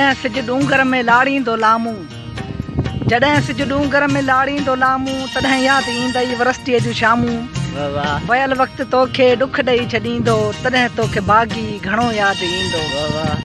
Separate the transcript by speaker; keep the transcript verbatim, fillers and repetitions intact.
Speaker 1: सिज डूंगर में लाड़ींदो लामू जॾहिं सिज डूंगर में लाड़ींदो लामू तॾहिं यादि ईंदई वरस्तीअ जूं शामूं वयल वक़्तु तोखे ॾुख ॾेई छॾींदो तॾहिं तोखे बाग़ी घणो यादि ईंदो।